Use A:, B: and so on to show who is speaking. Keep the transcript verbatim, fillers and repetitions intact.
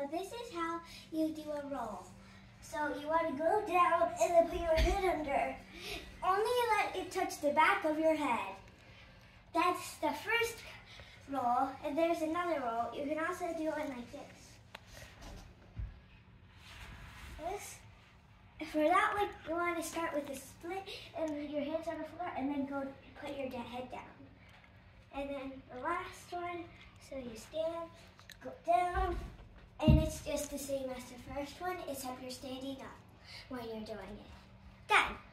A: this is how you do a roll. So you want to go down and then put your head under. Only let it touch the back of your head. That's the first roll, and there's another roll. You can also do it like this. This. For that one, you want to start with a split and put your hands on the floor, and then go put your head down. And then the last one, so you stand, go down, and it's just the same as the first one, except you're standing up when you're doing it. Done.